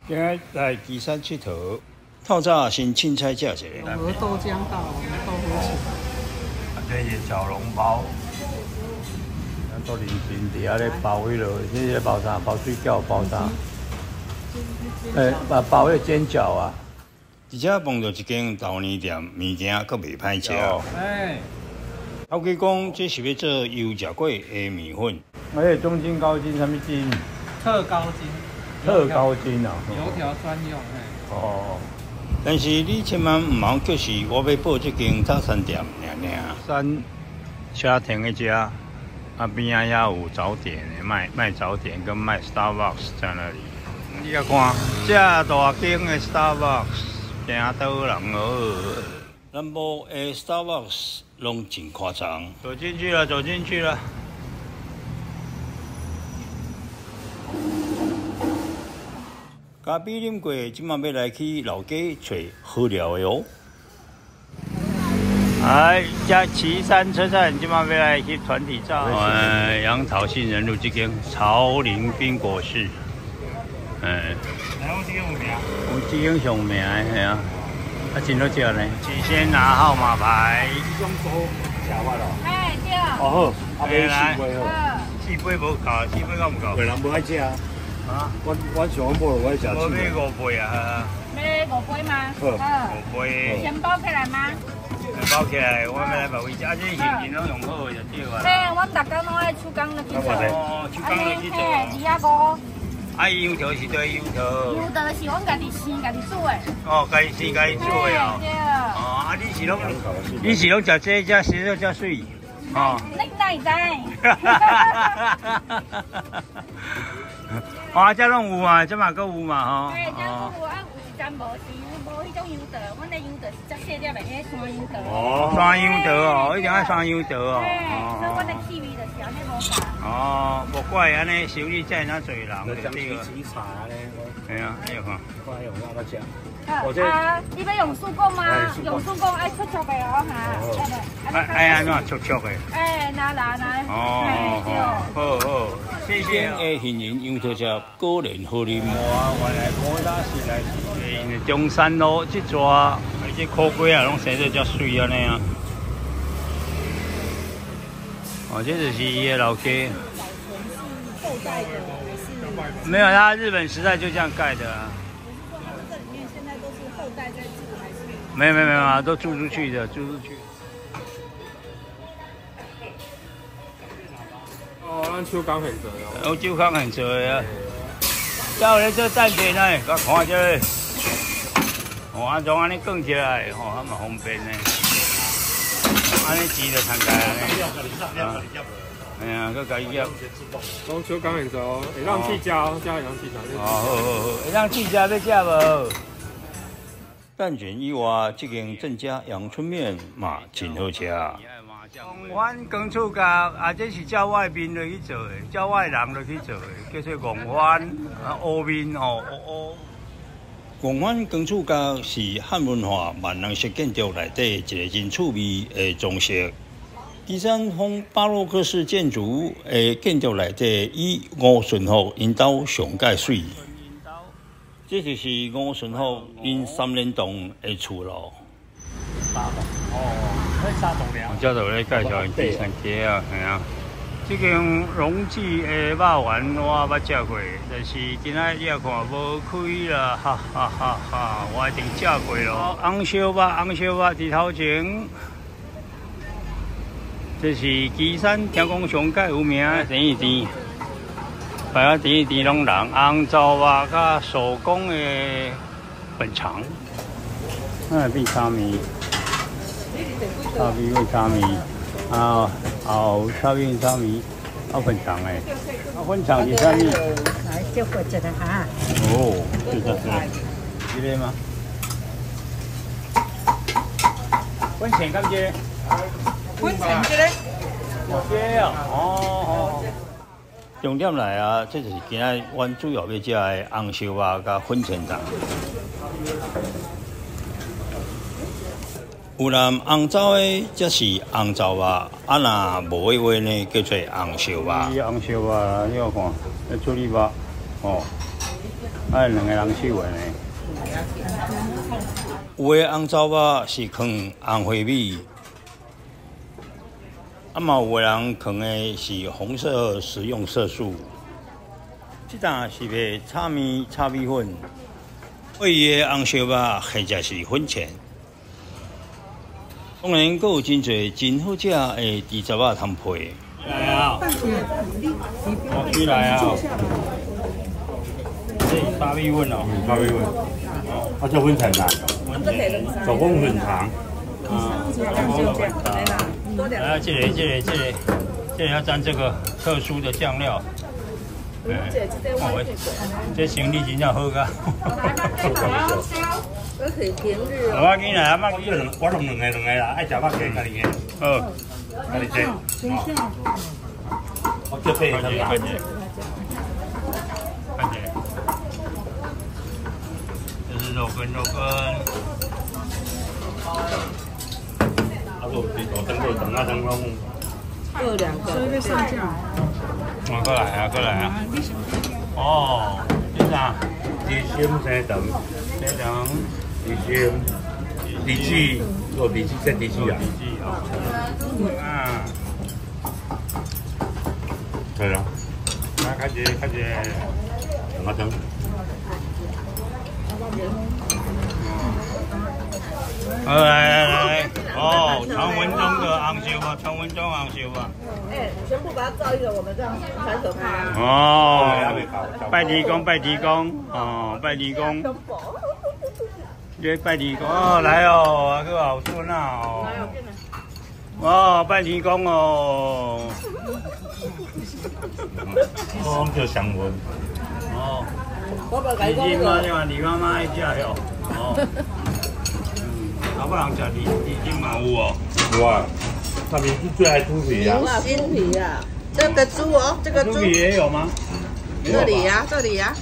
今日来岐山佚佗，透早先凊彩食一下。 鹅豆浆到，我们豆腐起。 这是小笼包，都认真伫遐咧包迄落，这个包啥？包水饺，包啥？包迄煎饺啊。而且碰到一间豆泥店，物件阁袂歹食。头家讲这是要做油炸过的米粉。中筋、高筋，什么筋？ 特高筋。 特高筋啊！ 油条专用， 哦。但是你千万唔好叫是我要报这间早餐店尔。山车停的家，边仔也有早点的，卖早点跟卖 Starbucks 在那里。你来看，这大间的 Starbucks 行倒人哦。南部的 Starbucks 拢真夸张。走进去了，走进去了。咖啡啉过，即马要来去老街找好料的哦。在岐山车站，今晚要来去团体照。杨桃杏仁路这间潮林冰果室。我这间上名系啊，真好食呢。先拿号码牌。这种都吃法咯。 对。 哦好，买4杯好。4杯无够，4杯够唔够？个人不爱食啊。我上晚无爱食。我买5杯啊。 买5杯吗？ 5杯。 先包起来吗？ 包起来，我们来包回家，这现金拢用好就对啊。 对，我逐工拢爱手工落去做。 手工落去做。 2.5。 油条是对油条。 油条是阮家己生家己煮的。 家己生家己煮的哦。 对。 你是拢食这只食这水？ 你哪会知？ 这拢有嘛，这嘛搁有嘛吼。 对，这有有一站无迄种油条，阮的油条是较细粒的，迄山油条。 山油条一定要山油条哦。 对，所以阮的气味就是安尼无同。 无怪安尼收入才那侪人，对个。 茶咧， 系啊，你看。 我用哪个食？ 你要用手工吗？用手工爱脆脆的哦哈。 安怎脆脆的？ 拿。 好，谢谢。的杏仁油条食果然好啉。原来我那是来自中山路这抓，这苦瓜啊，拢生得遮水安尼啊。这就是伊的老街。 后代的还是？ 没有，他日本时代就这样盖的啊。 这里面现在都是后代在住还是？ 没有啊，都租出去的，租出去。 咱手工现做哦。手工现做的啊。有咧做蛋卷呢，甲看这。安怎安尼卷起来，还蛮方便呢。安尼钱就摊开安尼。哎呀，佮家己夹。 讲手工现做，会让去食哦，加会让去食。 好，会让去食要食无？蛋卷以外，这间郑家阳春面嘛真好食。公园耕厝家这是照外面落去做的，照外人落去做的，叫做公园乌面公园耕厝家是汉文化万能式建筑内底一个真趣味的装饰。岐山风巴洛克式建筑的建筑内底，以吴顺福因兜上界水。这就是吴顺福因3联栋的厝咯。我这就咧介绍第三街啊，系啊。这间荣记的肉丸我捌食过，但是今仔你也看无开啦，哈哈哈哈！我一定食过咯。红烧肉伫头前。这是岐山听讲上界有名的甜一店，摆啊甜一店拢人红糟肉甲手工的粉肠，变炒面，炒面味炒面，炒面炒面，粉肠诶，粉肠是啥物？ 来叫过一个哈。 就这个，这个吗？粉肠敢这？ 粉肠这个， 这啊，重点来啊！这就是今仔阮主要要食的红烧肉甲粉肠肠。有人红糟的，则是红糟肉；若无的话呢，叫做红烧肉。红烧肉，你有看，处理肉， 两个人去玩的。有的红糟肉是放红花米，嘛有的人放的是红色食用色素。这档是卖炒面、炒米粉，鲔鱼的红烧肉或者是粉钱。当然，还有真侪真好食的猪杂肉通配。来啊！我起来啊！这炒米粉哦， 炒米粉，啊，做粉肠啦，手工粉肠。 啊，这个要沾这个特殊的酱料。这生意真正好噶。 我是平日我要紧来啊， 我弄两个啦，爱食肉鸡家己个。 好， 家己煎。我这配合他们。 看见。这是肉羹。 啊，我等啊等拢。 各2个。所以要上架。 过来啊！哦，这啥？ 鸡心生肠，猪翅，做猪翅set猪翅啊。 啊。 对啊。 来，开始。 等啊等。 来，哦，传闻中的红烧吧， 哎，全部把它照一个，我们这样才可怕。 哦，拜地公，哦，拜地公，拜地公，哦，来哦，啊个好顺啊，哦，哦，拜地公哦， 我叫香闻， 哦， 你你妈妈爱食哟，哦。老不人吃猪筋嘛有哦。 有啊，他们是最爱猪皮啊。 心皮啊，这个猪哦，这个猪皮也有吗？ 这里呀。 猪皮啊。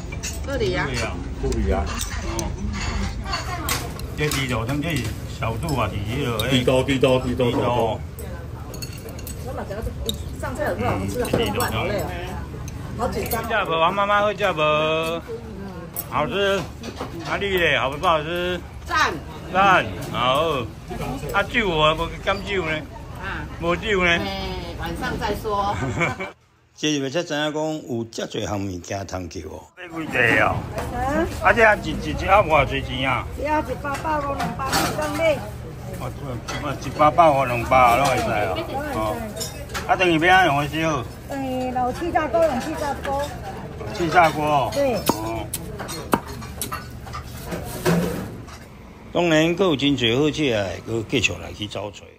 哦。这地道，像这是小肚啊，地道。 地道。 上菜有多少？我吃了很晚，好累哦，好紧张。 叫不？王妈妈会叫不？好吃。啊你嘞，好不好吃？赞，好。啊酒无减酒呢？无酒呢？ 晚上再说。 这是要才知影讲有遮侪项物件通叫哦。买几个哦？啊这一盒偌侪钱啊？ 一盒100包500张嘞。 哦，100包和200拢会使哦。哦。啊等于要安用的烧？ 有气炸锅，用气炸锅。 气炸锅哦。 对。 哦。当然，还有真侪好食的，佮继续来去找找。